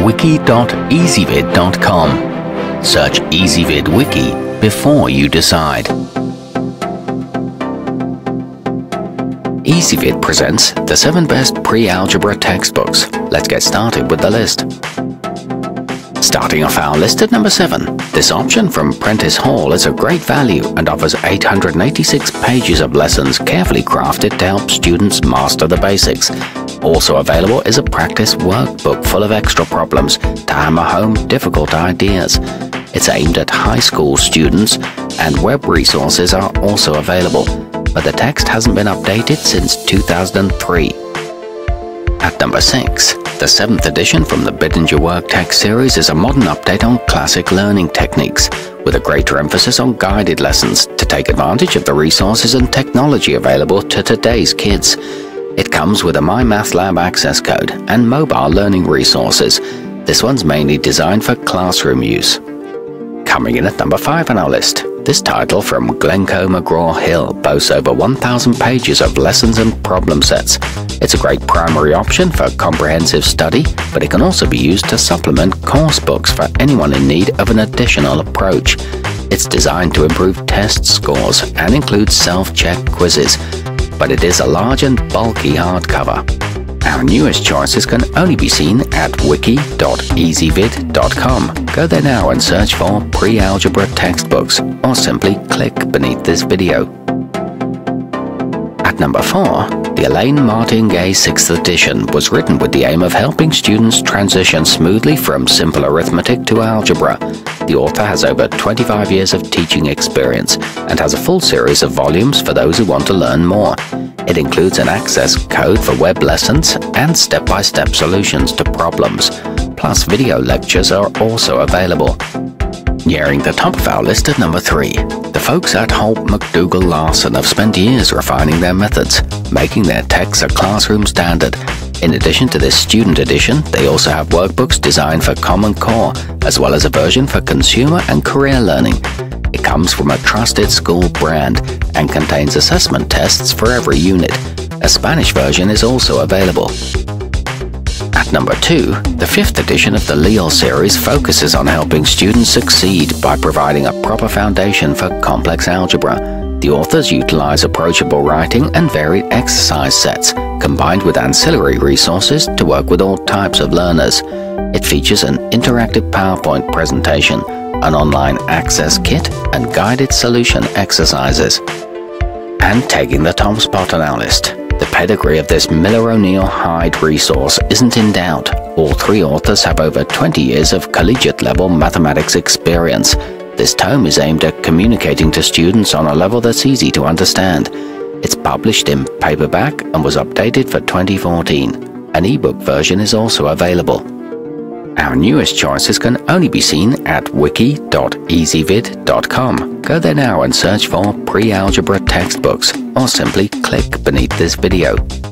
wiki.ezvid.com. Search Ezvid Wiki before you decide. Ezvid presents the 7 best pre-algebra textbooks. Let's get started with the list. Starting off our list at number 7, this option from Prentice Hall is a great value and offers 886 pages of lessons carefully crafted to help students master the basics. Also available is a practice workbook full of extra problems to hammer home difficult ideas. It's aimed at high school students, and web resources are also available, but the text hasn't been updated since 2003. At number 6, the 7th edition from the Bittinger worktext series is a modern update on classic learning techniques, with a greater emphasis on guided lessons to take advantage of the resources and technology available to today's kids. It comes with a MyMathLab access code and mobile learning resources. This one's mainly designed for classroom use. Coming in at number 5 on our list, this title from Glencoe mcgraw-hill boasts over 1,000 pages of lessons and problem sets. It's a great primary option for comprehensive study, but it can also be used to supplement course books for anyone in need of an additional approach. It's designed to improve test scores and includes self-check quizzes, but it is a large and bulky hardcover. Our newest choices can only be seen at wiki.ezvid.com. Go there now and search for pre-algebra textbooks, or simply click beneath this video. At number 4, the Elayn Martin-Gay 6th edition was written with the aim of helping students transition smoothly from simple arithmetic to algebra. The author has over 25 years of teaching experience and has a full series of volumes for those who want to learn more. It includes an access code for web lessons and step-by-step solutions to problems, plus video lectures are also available. Nearing the top of our list at number 3, the folks at Holt, mcdougal, Larson have spent years refining their methods, making their texts a classroom standard. In addition to this student edition, they also have workbooks designed for Common Core, as well as a version for consumer and career learning. It comes from a trusted school brand and contains assessment tests for every unit. A Spanish version is also available. At number 2, the 5th edition of the lial series focuses on helping students succeed by providing a proper foundation for complex algebra. The authors utilize approachable writing and varied exercise sets, combined with ancillary resources to work with all types of learners. It features an interactive PowerPoint presentation, an online access kit, and guided solution exercises. And taking the top spot on our list, the pedigree of this Miller O'Neill Hyde resource isn't in doubt. All 3 authors have over 20 years of collegiate-level mathematics experience. This tome is aimed at communicating to students on a level that's easy to understand. It's published in paperback and was updated for 2014. An ebook version is also available. Our newest choices can only be seen at wiki.ezvid.com. Go there now and search for pre-algebra textbooks, or simply click beneath this video.